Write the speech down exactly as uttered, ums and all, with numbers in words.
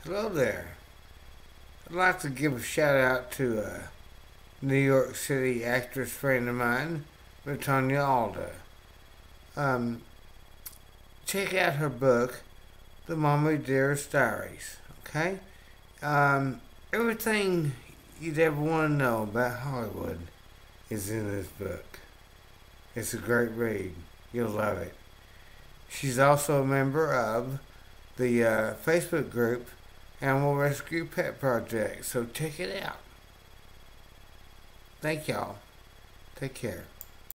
Hello there. I'd like to give a shout out to a New York City actress friend of mine, Rutanya Alda. Um, check out her book, The Mommie, Dearest Diaries. Okay? Um, everything you'd ever want to know about Hollywood is in this book. It's a great read. You'll love it. She's also a member of the uh, Facebook group Animal Rescue Pet Project, so check it out. Thank y'all. Take care.